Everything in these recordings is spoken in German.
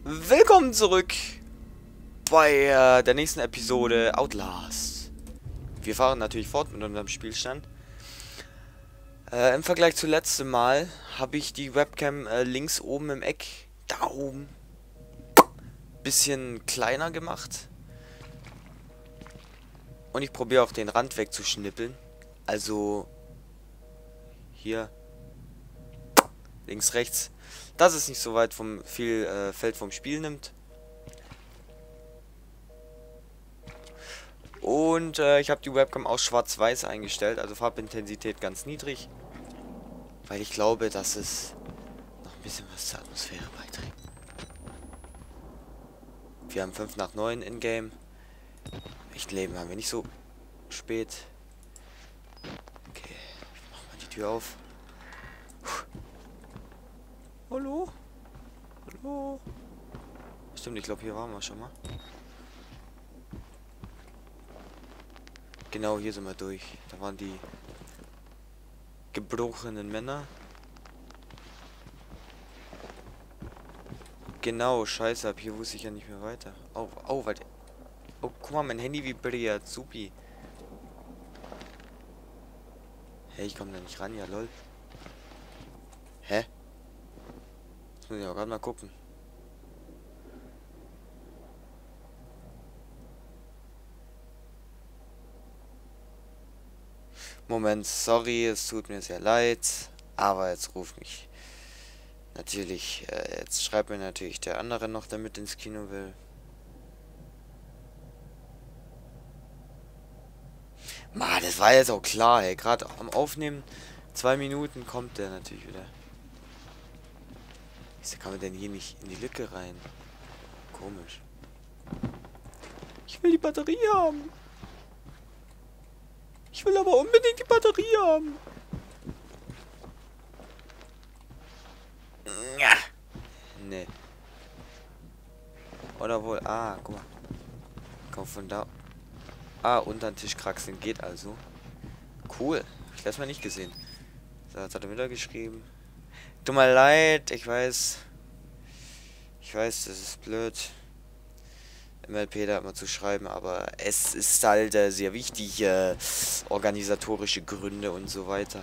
Willkommen zurück bei der nächsten Episode Outlast. Wir fahren natürlich fort mit unserem Spielstand. Im Vergleich zu letztem Mal habe ich die Webcam links oben im Eck, da oben, bisschen kleiner gemacht. Und ich probiere auch den Rand wegzuschnippeln. Also hier, links, rechts, dass es nicht so weit vom Feld vom Spiel nimmt. Und ich habe die Webcam auch schwarz-weiß eingestellt, also Farbintensität ganz niedrig. Weil ich glaube, dass es noch ein bisschen was zur Atmosphäre beiträgt. Wir haben 5 nach 9 in-game. Echt Leben haben wir nicht so spät. Okay, ich mach mal die Tür auf. Hallo? Hallo? Stimmt, ich glaube, hier waren wir schon mal. Genau, hier sind wir durch. Da waren die gebrochenen Männer. Genau, scheiße, ab hier wusste ich ja nicht mehr weiter. Oh, oh, warte. Oh, guck mal, mein Handy vibriert. Supi. Hey, ich komme da nicht ran, ja lol. Hä? Jetzt muss ich auch gerade mal gucken. Moment, sorry, es tut mir sehr leid. Aber jetzt ruft mich natürlich, jetzt schreibt mir natürlich der andere noch, der mit ins Kino will. Mann, das war jetzt auch klar, ey. Gerade am Aufnehmen, 2 Minuten kommt der natürlich wieder. Wieso kann man denn hier nicht in die Lücke rein? Komisch. Ich will die Batterie haben. Ich will aber unbedingt die Batterie haben. Ja. Nee. Oder wohl. Ah, guck mal. Komm von da. Ah, unter den Tisch kraxeln geht also. Cool. Ich lasse mal nicht gesehen. So, jetzt hat er wieder geschrieben. Tut mir leid, ich weiß. Ich weiß, das ist blöd. MLP da immer zu schreiben, aber es ist halt sehr wichtig, organisatorische Gründe und so weiter.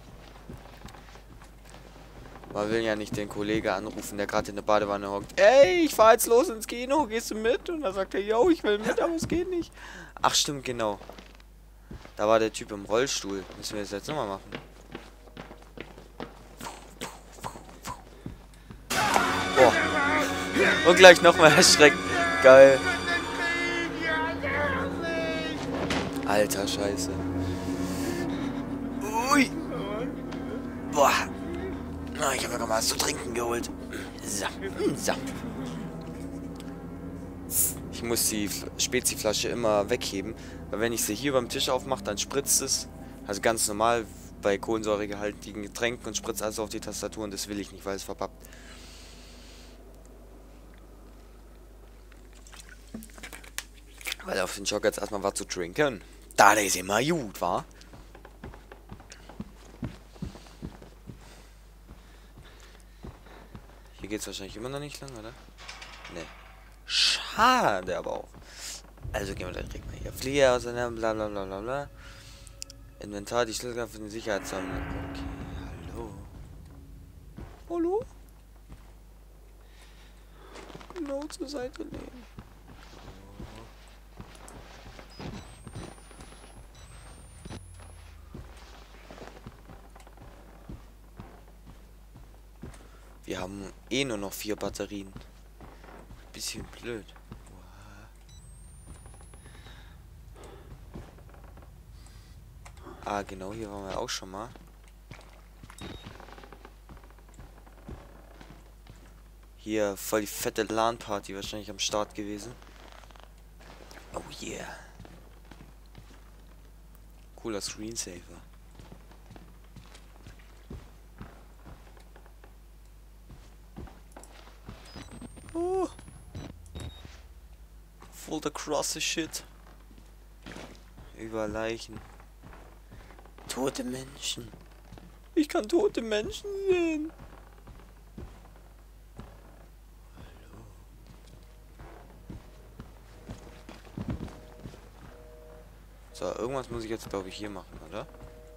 Man will ja nicht den Kollegen anrufen, der gerade in der Badewanne hockt. Ey, ich fahr jetzt los ins Kino, gehst du mit? Und dann sagt er, yo, ich will mit, aber es geht nicht. Ach stimmt, genau. Da war der Typ im Rollstuhl. Müssen wir das jetzt nochmal machen. Boah. Und gleich nochmal erschrecken. Geil. Alter Scheiße. Ui. Boah. Na, ich habe mir gerade mal was zu trinken geholt. So. So. Ich muss die Spezi-Flasche immer wegheben, weil wenn ich sie hier beim Tisch aufmache, dann spritzt es. Also ganz normal bei kohlensäuregehaltigen Getränken und spritzt also auf die Tastatur und das will ich nicht, weil es verpappt. Weil auf den Schock jetzt erstmal was zu trinken. Da ist immer gut, wa? Hier geht's wahrscheinlich immer noch nicht lang, oder? Ne. Schade aber auch. Also gehen wir direkt mal hier. Flieger auseinander, bla bla bla bla bla. Inventar, die Schlüssel für den Sicherheitssammler. Okay, hallo. Hallo? Genau zur Seite legen. Wir haben eh nur noch 4 Batterien. Bisschen blöd. Ah, genau, hier waren wir auch schon mal. Hier voll die fette LAN-Party wahrscheinlich am Start gewesen. Oh yeah. Cooler Screensaver. Oh. Voll der krasse Shit. Über Leichen. Tote Menschen. Ich kann tote Menschen sehen. Hallo. So, irgendwas muss ich jetzt, glaube ich, hier machen, oder?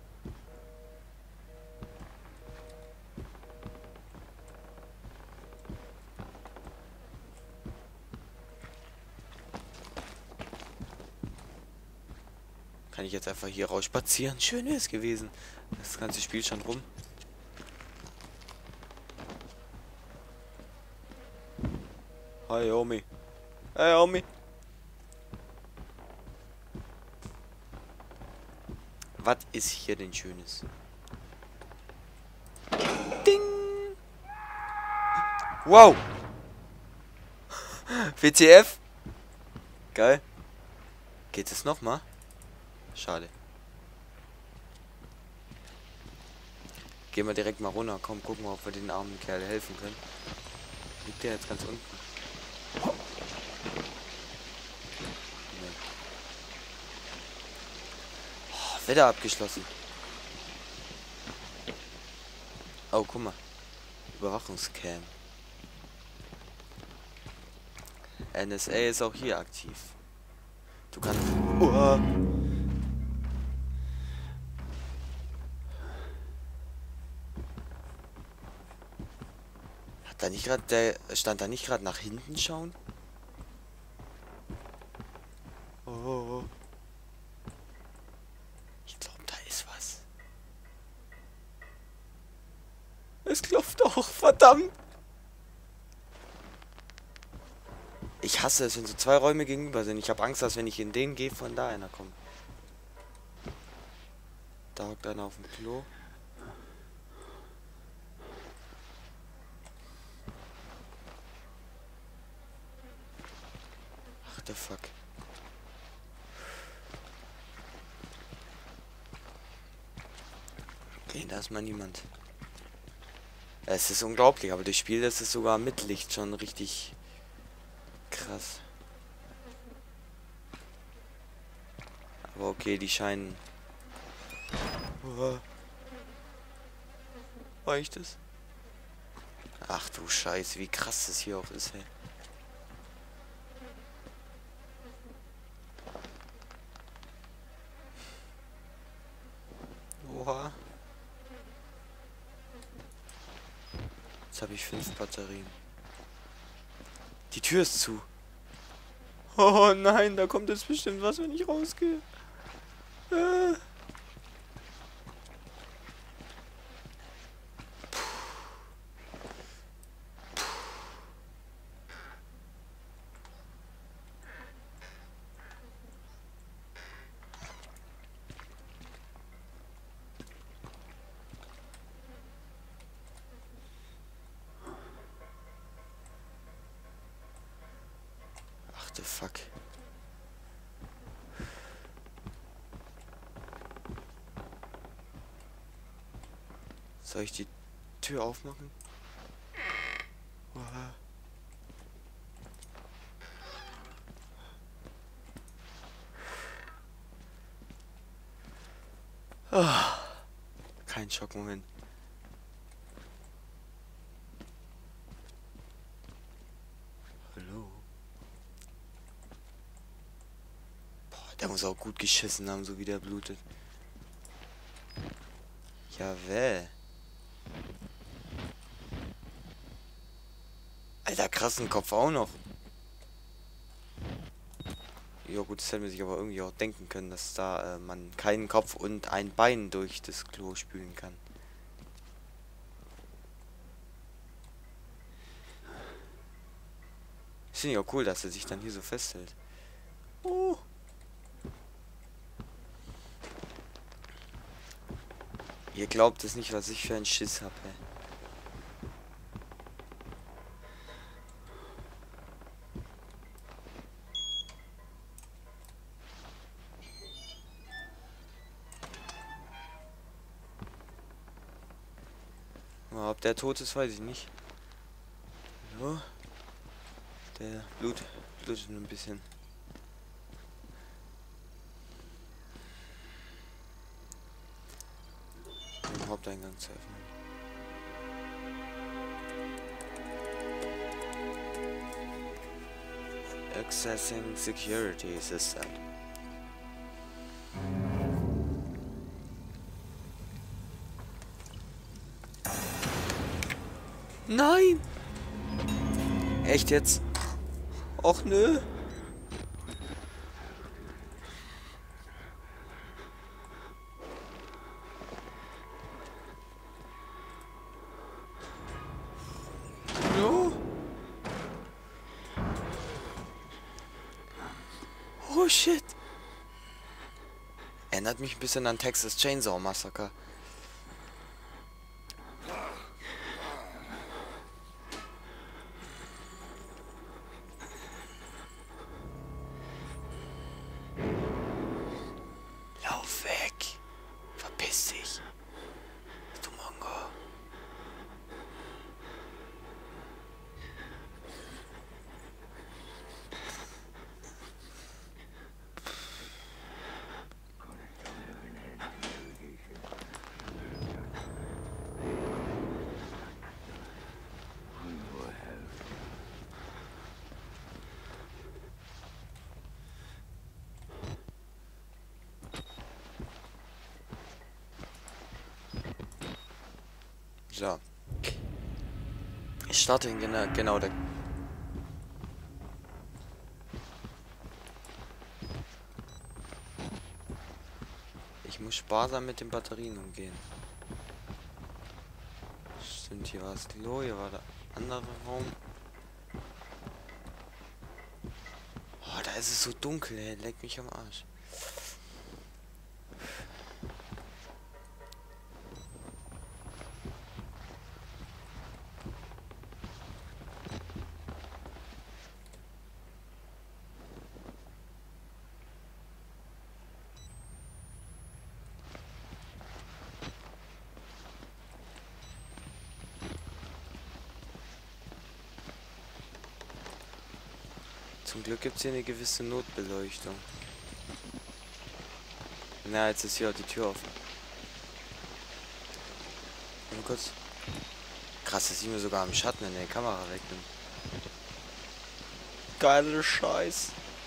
Kann ich jetzt einfach hier raus spazieren? Schön wäre es gewesen. Das ganze Spiel schon rum. Hi, Homie. Hey, Homie. Was ist hier denn Schönes? Ding! Wow! WTF? Geil. Geht es nochmal? Schade. Gehen wir direkt mal runter. Komm, gucken wir, ob wir den armen Kerl helfen können. Liegt der jetzt ganz unten? Nee. Oh, Wetter abgeschlossen. Oh, guck mal. Überwachungscam. NSA ist auch hier aktiv. Du kannst... Hat da nicht gerade stand da nicht gerade nach hinten schauen? Oh. Ich glaube, da ist was. Es klopft auch, verdammt. Ich hasse es, wenn so zwei Räume gegenüber sind. Ich habe Angst, dass wenn ich in den gehe, von da einer kommt. Da hockt einer auf dem Klo. Ach, der Fuck. Okay, da ist mal niemand. Es ist unglaublich, aber das Spiel, das ist sogar mit Licht schon richtig krass. Aber okay, die scheinen... Reicht es? Ach du Scheiße, wie krass das hier auch ist, hey. Oha. Jetzt habe ich 5 Batterien. Die Tür ist zu. Oh nein, da kommt jetzt bestimmt was, wenn ich rausgehe. Ach der Fuck. Soll ich die Tür aufmachen? Oha. Ah, kein Schockmoment. Hallo. Boah, der muss auch gut geschissen haben, so wie der blutet. Jawohl. Alter, krassen Kopf auch noch. Ja gut, das hätte man sich aber irgendwie auch denken können, dass da man keinen Kopf und ein Bein durch das Klo spülen kann. Ich finde ja auch cool, dass er sich dann hier so festhält. Oh. Ihr glaubt es nicht, was ich für einen Schiss habe. Ob der tot ist, weiß ich nicht. So. Der blutet ein bisschen. Den Haupteingang zu öffnen. Accessing Security System. Nein! Echt jetzt? Och nö. No. Oh shit. Erinnert mich ein bisschen an Texas Chainsaw Massacre. Lauf weg. Verpiss dich. Du Mongo. So. Ich starte ihn genau der. Ich muss sparsam mit den Batterien umgehen. Stimmt, hier war das Klo, hier war der andere Raum. Oh, da ist es so dunkel, ey. Leck mich am Arsch. Zum Glück gibt es hier eine gewisse Notbeleuchtung. Na, jetzt ist hier auch die Tür offen. Mal kurz. Krass, dass ich mir sogar am Schatten in der Kamera wegnimmt. Geiler Scheiß.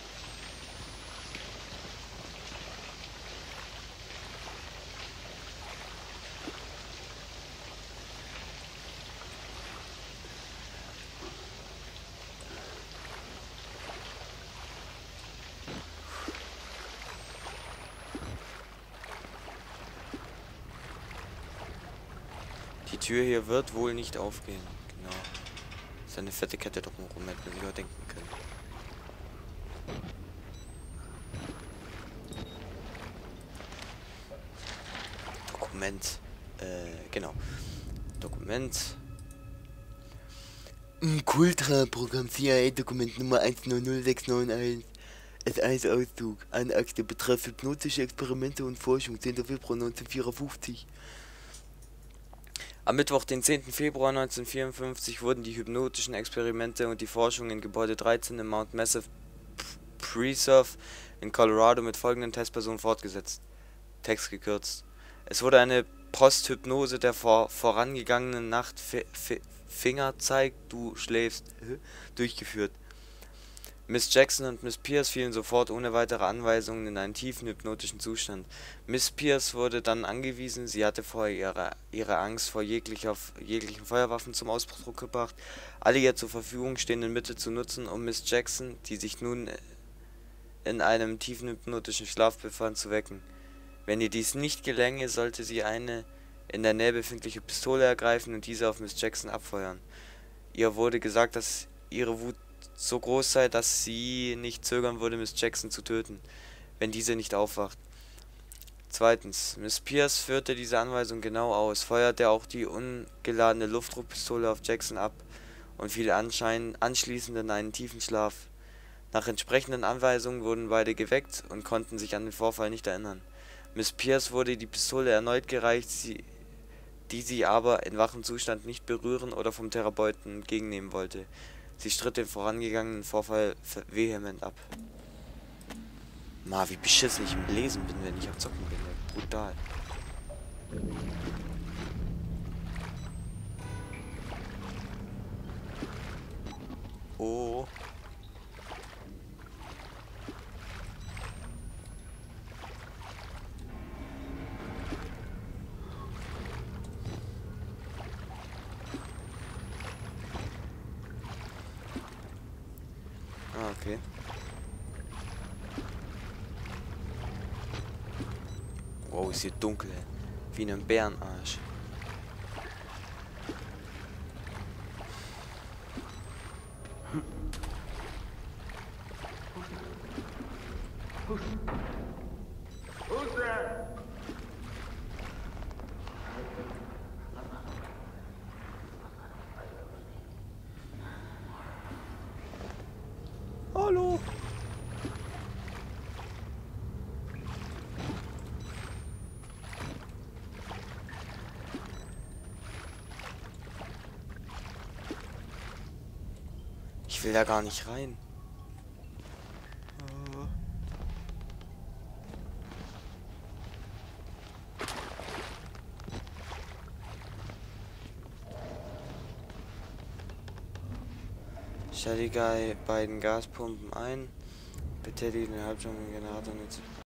Die Tür hier wird wohl nicht aufgehen. Genau. Das ist eine fette Kette drumherum, hätte man sich auch denken können. Dokument. Genau. Dokument. Kultra-Programm CIA-Dokument Nummer 100691. S1-Auszug. Anakte betrifft hypnotische Experimente und Forschung. 10. Februar 1954. Am Mittwoch, den 10. Februar 1954, wurden die hypnotischen Experimente und die Forschung in Gebäude 13 im Mount Massive Preserve in Colorado mit folgenden Testpersonen fortgesetzt. Text gekürzt. Es wurde eine Posthypnose der vorangegangenen Nacht Finger zeigt, du schläfst durchgeführt. Miss Jackson und Miss Pierce fielen sofort ohne weitere Anweisungen in einen tiefen hypnotischen Zustand. Miss Pierce wurde dann angewiesen, sie hatte vorher ihre Angst vor jeglichen Feuerwaffen zum Ausdruck gebracht, alle ihr zur Verfügung stehenden Mittel zu nutzen, um Miss Jackson, die sich nun in einem tiefen hypnotischen Schlaf befand, zu wecken. Wenn ihr dies nicht gelänge, sollte sie eine in der Nähe befindliche Pistole ergreifen und diese auf Miss Jackson abfeuern. Ihr wurde gesagt, dass ihre Wut so groß sei, dass sie nicht zögern würde, Miss Jackson zu töten, wenn diese nicht aufwacht. Zweitens, Miss Pierce führte diese Anweisung genau aus, feuerte auch die ungeladene Luftdruckpistole auf Jackson ab und fiel anschließend in einen tiefen Schlaf. Nach entsprechenden Anweisungen wurden beide geweckt und konnten sich an den Vorfall nicht erinnern. Miss Pierce wurde die Pistole erneut gereicht, die sie aber in wachem Zustand nicht berühren oder vom Therapeuten entgegennehmen wollte. Sie stritt den vorangegangenen Vorfall vehement ab. Wie beschissen ich im Lesen bin, wenn ich am Zocken bin. Brutal. Oh. Okay. Wow, ist hier dunkel. Wie in einem Bärenarsch. Hallo. Ich will da gar nicht rein. Stell die beiden Gaspumpen ein. Betätige den Halbschaum Generator mit